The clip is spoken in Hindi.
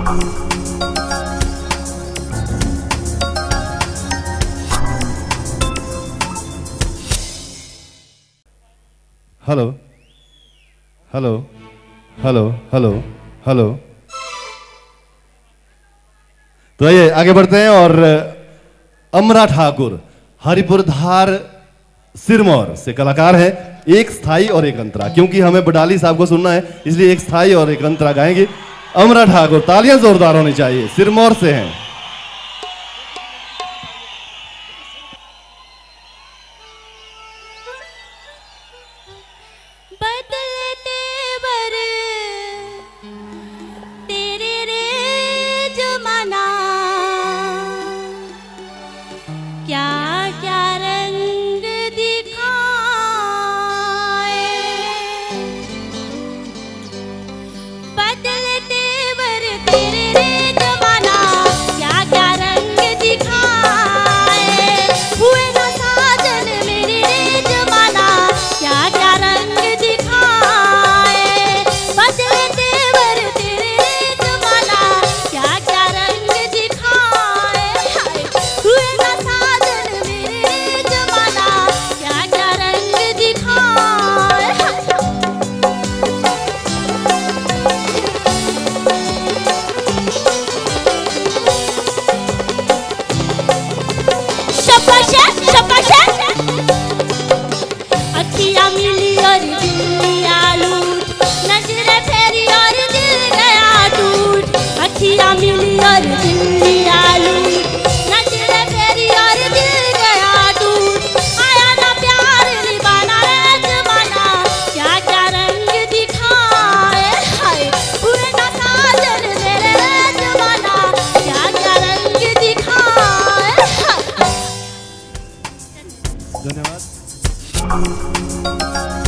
Hello hello hello hello hello. तो आइए आगे बढ़ते हैं और अमरा ठाकुर हरिपुर धार सिरमौर से कलाकार है। एक स्थाई और एक अंतरा, क्योंकि हमें बडाली साहब को सुनना है इसलिए एक स्थाई और एक अंतरा गाएंगे। अमरा ठाकुर, तालियां जोरदार होनी चाहिए, सिरमौर से हैं। धन्यवाद।